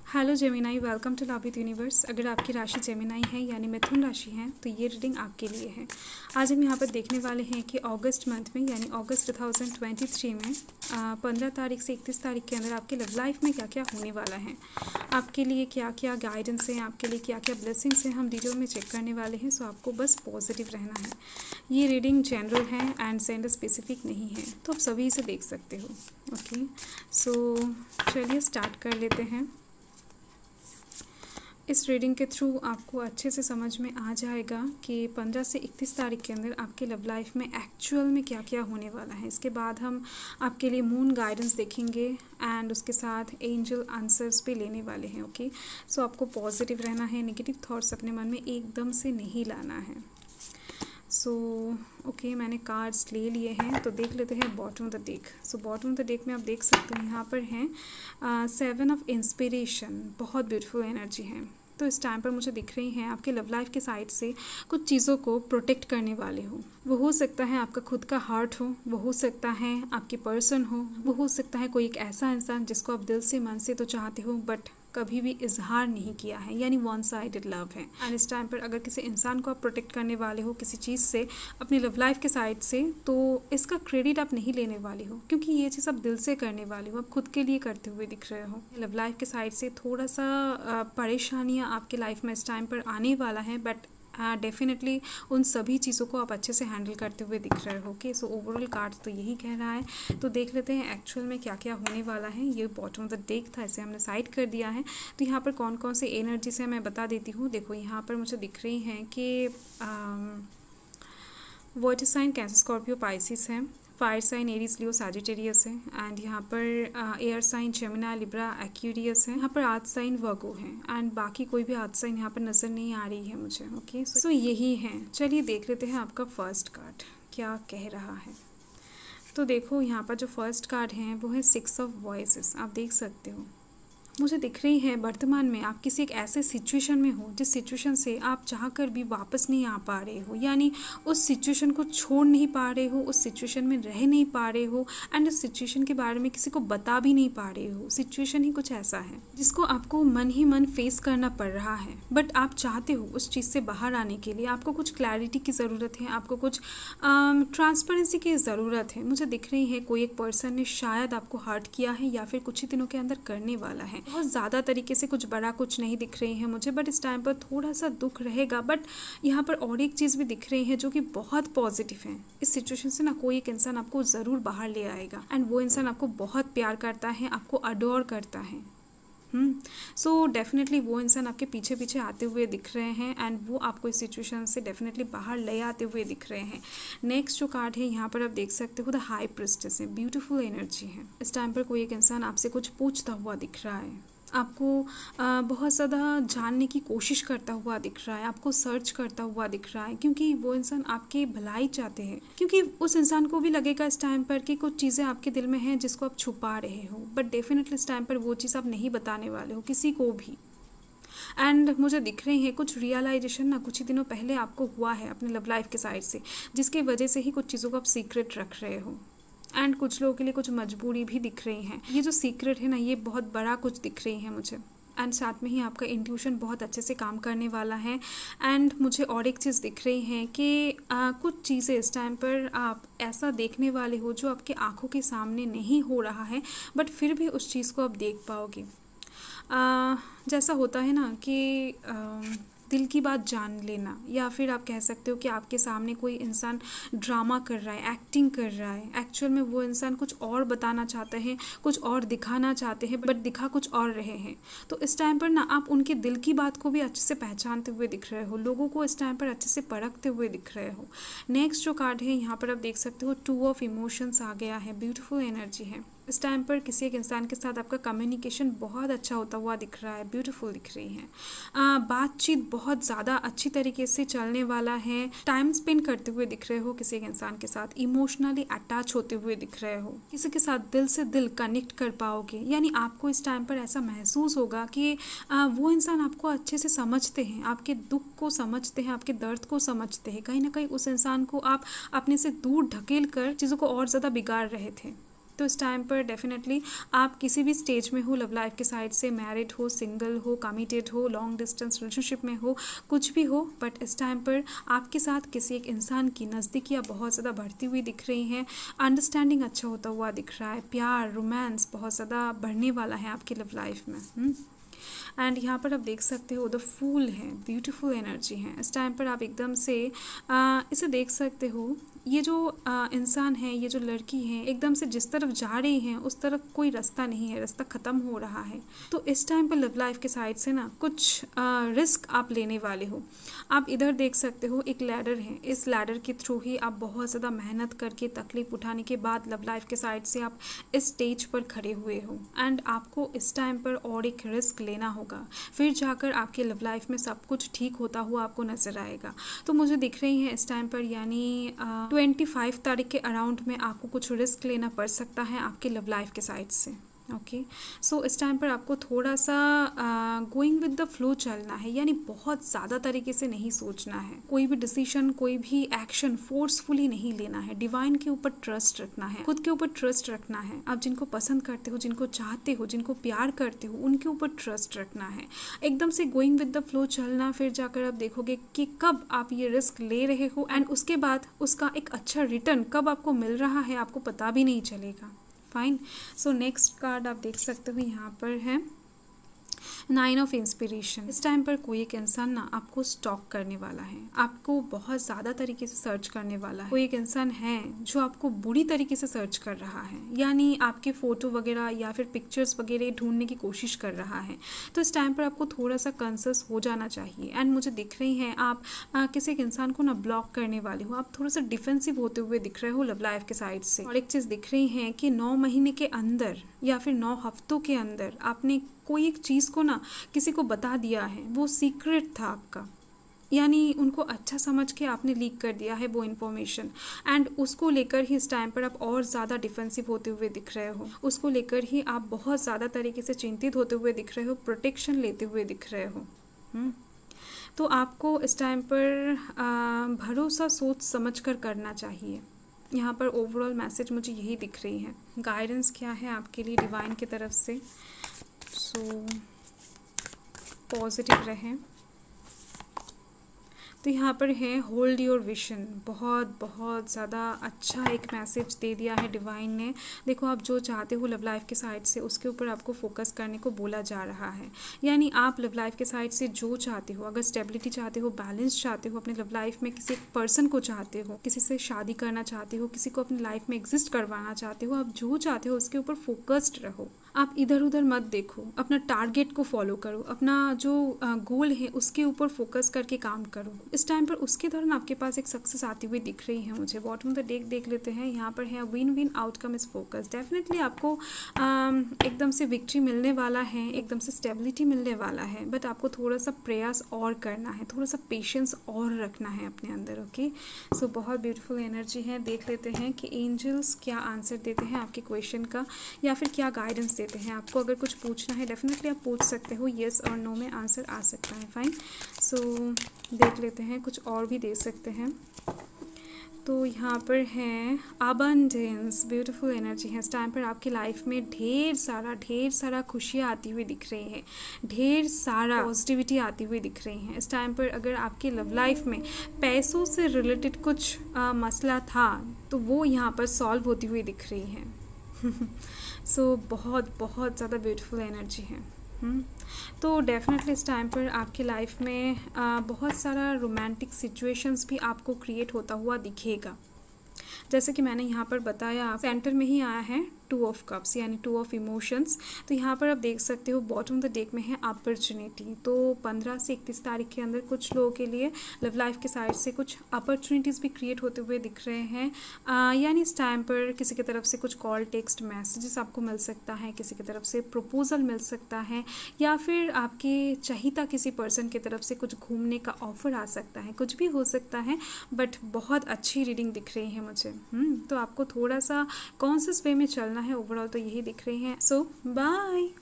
Hello Gemini, welcome to love with universe. अगर आपकी राशि जेमिनाई है यानी मिथुन राशि है तो ये रीडिंग आपके लिए है। आज हम यहाँ पर देखने वाले हैं कि अगस्त मंथ में यानी अगस्त 2023 में 15 तारीख से 31 तारीख के अंदर आपके लव लाइफ में क्या क्या होने वाला है, आपके लिए क्या क्या गाइडेंस है, आपके लिए क्या क्या ब्लेसिंग्स हैं, हम डिटेल में चेक करने वाले हैं। सो आपको बस पॉजिटिव रहना है। ये रीडिंग जनरल है एंड सेंडर स्पेसिफिक नहीं है, तो आप सभी इसे देख सकते हो। ओके, सो चलिए स्टार्ट कर लेते हैं। इस रीडिंग के थ्रू आपको अच्छे से समझ में आ जाएगा कि 15 से 31 तारीख के अंदर आपके लव लाइफ में एक्चुअल में क्या क्या होने वाला है। इसके बाद हम आपके लिए मून गाइडेंस देखेंगे एंड उसके साथ एंजल आंसर्स भी लेने वाले हैं। ओके, सो आपको पॉजिटिव रहना है, नेगेटिव थॉट्स अपने मन में एकदम से नहीं लाना है। सो ओके, मैंने कार्ड्स ले लिए हैं तो देख लेते हैं bottom of the deck. So bottom of the deck में आप देख सकते हो यहाँ पर हैं 7 ऑफ इंस्पिरेशन, बहुत ब्यूटीफुल एनर्जी है। तो इस टाइम पर मुझे दिख रही हैं आपके लव लाइफ के साइड से कुछ चीज़ों को प्रोटेक्ट करने वाले हो। वो हो सकता है आपका खुद का हार्ट हो, वो हो सकता है आपकी पर्सन हो वो सकता है कोई एक ऐसा इंसान जिसको आप दिल से मन से तो चाहते हो बट कभी भी इजहार नहीं किया है, यानी वन साइडेड लव है। एंड इस टाइम पर अगर किसी इंसान को आप प्रोटेक्ट करने वाले हो किसी चीज़ से अपनी लव लाइफ के साइड से, तो इसका क्रेडिट आप नहीं लेने वाले हो क्योंकि ये चीज़ आप दिल से करने वाले हो, आप खुद के लिए करते हुए दिख रहे हो। लव लाइफ के साइड से थोड़ा सा परेशानियाँ आपके लाइफ में इस टाइम पर आने वाला है बट डेफिनेटली उन सभी चीज़ों को आप अच्छे से हैंडल करते हुए दिख रहे हो। ओके, सो ओवरऑल कार्ड तो यही कह रहा है। तो देख लेते हैं एक्चुअल में क्या क्या होने वाला है। ये बॉटम ऑफ द डेक था, इसे हमने साइड कर दिया है। तो यहाँ पर कौन कौन से एनर्जीज है मैं बता देती हूँ। देखो यहाँ पर मुझे दिख रही हैं कि water sign Cancer Scorpio Pisces है, fire sign Aries Leo Sagittarius है एंड यहाँ पर air sign Gemini Libra Aquarius है। यहाँ पर अर्थ साइन वर्गो है एंड बाकी कोई भी अर्थ साइन यहाँ पर नज़र नहीं आ रही है मुझे। ओके, सो यही है। चलिए देख लेते हैं आपका फर्स्ट कार्ड क्या कह रहा है। तो देखो यहाँ पर जो फर्स्ट कार्ड है वो है 6 ऑफ वॉइसेस। आप देख सकते हो मुझे दिख रही है वर्तमान में आप किसी एक ऐसे सिचुएशन में हो जिस सिचुएशन से आप चाहकर भी वापस नहीं आ पा रहे हो, यानी उस सिचुएशन को छोड़ नहीं पा रहे हो, उस सिचुएशन में रह नहीं पा रहे हो एंड उस सिचुएशन के बारे में किसी को बता भी नहीं पा रहे हो। सिचुएशन ही कुछ ऐसा है जिसको आपको मन ही मन फेस करना पड़ रहा है बट आप चाहते हो उस चीज़ से बाहर आने के लिए आपको कुछ क्लैरिटी की ज़रूरत है, आपको कुछ ट्रांसपेरेंसी की ज़रूरत है। मुझे दिख रही है कोई एक पर्सन ने शायद आपको हर्ट किया है या फिर कुछ ही दिनों के अंदर करने वाला है। बहुत ज़्यादा तरीके से कुछ बड़ा कुछ नहीं दिख रही है मुझे बट इस टाइम पर थोड़ा सा दुख रहेगा। बट यहाँ पर और एक चीज़ भी दिख रही है जो कि बहुत पॉजिटिव है। इस सिचुएशन से ना कोई एक इंसान आपको ज़रूर बाहर ले आएगा एंड वो इंसान आपको बहुत प्यार करता है, आपको अडोर करता है। सो डेफिनेटली वो इंसान आपके पीछे पीछे आते हुए दिख रहे हैं एंड वो आपको इस सिचुएशन से डेफिनेटली बाहर ले आते हुए दिख रहे हैं। नेक्स्ट जो कार्ड है यहाँ पर आप देख सकते हो द हाई प्रिस्टेस है, ब्यूटीफुल एनर्जी है। इस टाइम पर कोई एक इंसान आपसे कुछ पूछता हुआ दिख रहा है, आपको बहुत ज़्यादा जानने की कोशिश करता हुआ दिख रहा है, आपको सर्च करता हुआ दिख रहा है क्योंकि वो इंसान आपकी भलाई चाहते हैं। क्योंकि उस इंसान को भी लगेगा इस टाइम पर कि कुछ चीज़ें आपके दिल में हैं जिसको आप छुपा रहे हो बट डेफिनेटली इस टाइम पर वो चीज़ आप नहीं बताने वाले हो किसी को भी। एंड मुझे दिख रही है कुछ रियलाइजेशन ना कुछ ही दिनों पहले आपको हुआ है अपने लव लाइफ के साइड से, जिसकी वजह से ही कुछ चीज़ों को आप सीक्रेट रख रहे हो एंड कुछ लोगों के लिए कुछ मजबूरी भी दिख रही है। ये जो सीक्रेट है ना ये बहुत बड़ा कुछ दिख रही है मुझे एंड साथ में ही आपका इंट्यूशन बहुत अच्छे से काम करने वाला है। एंड मुझे और एक चीज़ दिख रही है कि कुछ चीज़ें इस टाइम पर आप ऐसा देखने वाले हो जो आपके आंखों के सामने नहीं हो रहा है बट फिर भी उस चीज़ को आप देख पाओगे। जैसा होता है ना कि दिल की बात जान लेना, या फिर आप कह सकते हो कि आपके सामने कोई इंसान ड्रामा कर रहा है, एक्टिंग कर रहा है, एक्चुअल में वो इंसान कुछ और बताना चाहते हैं, कुछ और दिखाना चाहते हैं बट दिखा कुछ और रहे हैं। तो इस टाइम पर ना आप उनके दिल की बात को भी अच्छे से पहचानते हुए दिख रहे हो, लोगों को इस टाइम पर अच्छे से परखते हुए दिख रहे हो। नेक्स्ट जो कार्ड है यहाँ पर आप देख सकते हो 2 ऑफ इमोशंस आ गया है, ब्यूटीफुल एनर्जी है। इस टाइम पर किसी एक इंसान के साथ आपका कम्युनिकेशन बहुत अच्छा होता हुआ दिख रहा है, ब्यूटीफुल दिख रही है। बातचीत बहुत ज़्यादा अच्छी तरीके से चलने वाला है, टाइम स्पेंड करते हुए दिख रहे हो किसी एक इंसान के साथ, इमोशनली अटैच होते हुए दिख रहे हो, किसी के साथ दिल से दिल कनेक्ट कर पाओगे। यानी आपको इस टाइम पर ऐसा महसूस होगा कि वो इंसान आपको अच्छे से समझते हैं, आपके दुख को समझते हैं, आपके दर्द को समझते हैं। कहीं ना कहीं उस इंसान को आप अपने से दूर ढकेल कर चीज़ों को और ज़्यादा बिगाड़ रहे थे तो इस टाइम पर डेफिनेटली आप किसी भी स्टेज में हो लव लाइफ के साइड से, मैरिड हो, सिंगल हो, कमिटेड हो, लॉन्ग डिस्टेंस रिलेशनशिप में हो, कुछ भी हो, बट इस टाइम पर आपके साथ किसी एक इंसान की नज़दीकियाँ बहुत ज़्यादा बढ़ती हुई दिख रही हैं, अंडरस्टैंडिंग अच्छा होता हुआ दिख रहा है, प्यार रोमांस बहुत ज़्यादा बढ़ने वाला है आपकी लव लाइफ में। एंड यहाँ पर आप देख सकते हो द फूल है, ब्यूटीफुल एनर्जी है। इस टाइम पर आप एकदम से इसे देख सकते हो, ये जो इंसान है, ये जो लड़की है, एकदम से जिस तरफ जा रही है उस तरफ कोई रास्ता नहीं है, रास्ता ख़त्म हो रहा है। तो इस टाइम पर लव लाइफ के साइड से ना कुछ रिस्क आप लेने वाले हो। आप इधर देख सकते हो एक लैडर है, इस लैडर के थ्रू ही आप बहुत ज़्यादा मेहनत करके तकलीफ उठाने के बाद लव लाइफ के साइड से आप इस स्टेज पर खड़े हुए हो एंड आपको इस टाइम पर और एक रिस्क लेना होगा, फिर जाकर आपके लव लाइफ में सब कुछ ठीक होता हुआ आपको नज़र आएगा। तो मुझे दिख रही है इस टाइम पर यानी 25 तारीख के अराउंड में आपको कुछ रिस्क लेना पड़ सकता है आपके लव लाइफ के साइड से। ओके, सो इस टाइम पर आपको थोड़ा सा गोइंग विद द फ्लो चलना है, यानी बहुत ज़्यादा तरीके से नहीं सोचना है, कोई भी डिसीजन, कोई भी एक्शन फोर्सफुली नहीं लेना है, डिवाइन के ऊपर ट्रस्ट रखना है, खुद के ऊपर ट्रस्ट रखना है। आप जिनको पसंद करते हो, जिनको चाहते हो, जिनको प्यार करते हो, उनके ऊपर ट्रस्ट रखना है, एकदम से गोइंग विद द फ्लो चलना। फिर जाकर आप देखोगे कि कब आप ये रिस्क ले रहे हो एंड उसके बाद उसका एक अच्छा रिटर्न कब आपको मिल रहा है आपको पता भी नहीं चलेगा। फाइन, सो नेक्स्ट कार्ड आप देख सकते हो यहाँ पर है 9 ऑफ इंस्पिरेशन। इस टाइम पर कोई एक इंसान ना आपको स्टॉक करने वाला है, आपको बहुत ज़्यादा तरीके से सर्च करने वाला है। कोई एक इंसान है जो आपको बुरी तरीके से सर्च कर रहा है, यानी आपके फ़ोटो वगैरह या फिर पिक्चर्स वगैरह ढूंढने की कोशिश कर रहा है। तो इस टाइम पर आपको थोड़ा सा कंसर्स हो जाना चाहिए। एंड मुझे दिख रही हैं आप किसी एक इंसान को ना ब्लॉक करने वाले हो, आप थोड़ा सा डिफेंसिव होते हुए दिख रहे हो लव लाइफ के साइड से। और एक चीज़ दिख रही है कि 9 महीने के अंदर या फिर 9 हफ्तों के अंदर आपने कोई एक चीज़ को ना किसी को बता दिया है, वो सीक्रेट था आपका, यानी उनको अच्छा समझ के आपने लीक कर दिया है वो इन्फॉर्मेशन एंड उसको लेकर ही इस टाइम पर आप और ज़्यादा डिफेंसिव होते हुए दिख रहे हो, उसको लेकर ही आप बहुत ज़्यादा तरीके से चिंतित होते हुए दिख रहे हो, प्रोटेक्शन लेते हुए दिख रहे हो। तो आपको इस टाइम पर भरोसा सोच समझ कर करना चाहिए। यहाँ पर ओवरऑल मैसेज मुझे यही दिख रही है। गाइडेंस क्या है आपके लिए डिवाइन की तरफ से? सो पॉजिटिव रहें। तो यहाँ पर है होल्ड योर विजन, बहुत बहुत ज़्यादा अच्छा एक मैसेज दे दिया है डिवाइन ने। देखो आप जो चाहते हो लव लाइफ के साइड से उसके ऊपर आपको फोकस करने को बोला जा रहा है, यानी आप लव लाइफ के साइड से जो चाहते हो, अगर स्टेबिलिटी चाहते हो, बैलेंस चाहते हो अपनी लव लाइफ में, किसी एक पर्सन को चाहते हो, किसी से शादी करना चाहते हो, किसी को अपनी लाइफ में एग्जिस्ट करवाना चाहते हो, आप जो चाहते हो उसके ऊपर फोकस्ड रहो। आप इधर उधर मत देखो, अपना टारगेट को फॉलो करो, अपना जो गोल है उसके ऊपर फोकस करके काम करो। इस टाइम पर उसके दौरान आपके पास एक सक्सेस आती हुई दिख रही है मुझे। बॉटम ऑफ द डेक देख लेते हैं, यहाँ पर है win win outcome is focus. Definitely आपको एकदम से विक्ट्री मिलने वाला है, एकदम से स्टेबिलिटी मिलने वाला है, बट आपको थोड़ा सा प्रयास और करना है, थोड़ा सा पेशेंस और रखना है अपने अंदर। ओके, सो बहुत ब्यूटीफुल एनर्जी है। देख लेते हैं कि एंजल्स क्या आंसर देते हैं आपके क्वेश्चन का, या फिर क्या गाइडेंस देते हैं आपको। अगर कुछ पूछना है डेफिनेटली आप पूछ सकते हो, येस और नो में आंसर आ सकता है। फाइन, सो देख लेते हैं, कुछ और भी दे सकते हैं। तो यहाँ पर है अबंडेंस, ब्यूटीफुल एनर्जी है। इस टाइम पर आपकी लाइफ में ढेर सारा खुशियाँ आती हुई दिख रही हैं, ढेर सारा पॉजिटिविटी आती हुई दिख रही हैं। इस टाइम पर अगर आपकी लव लाइफ में पैसों से रिलेटेड कुछ मसला था तो वो यहाँ पर सॉल्व होती हुई दिख रही है। सो बहुत बहुत ज़्यादा ब्यूटीफुल एनर्जी है। तो डेफिनेटली इस टाइम पर आपकी लाइफ में बहुत सारा रोमांटिक सिचुएशंस भी आपको क्रिएट होता हुआ दिखेगा। जैसे कि मैंने यहाँ पर बताया, सेंटर में ही आया है 2 ऑफ कप्स यानी 2 ऑफ इमोशंस। तो यहाँ पर आप देख सकते हो बॉटम ऑफ द डेक में है अपॉर्चुनिटी। तो 15 से 31 तारीख के अंदर कुछ लोगों के लिए लव लाइफ के साइड से कुछ अपॉर्चुनिटीज़ भी क्रिएट होते हुए दिख रहे हैं, यानी इस टाइम पर किसी की तरफ से कुछ कॉल, टेक्स्ट, मैसेजेस आपको मिल सकता है, किसी की तरफ से प्रपोजल मिल सकता है, या फिर आपके चाहिता किसी पर्सन की तरफ से कुछ घूमने का ऑफर आ सकता है, कुछ भी हो सकता है, बट बहुत अच्छी रीडिंग दिख रही है मुझे। तो आपको थोड़ा सा कॉन्शियस वे में चलना है। ओवरऑल तो यही दिख रही है। So bye.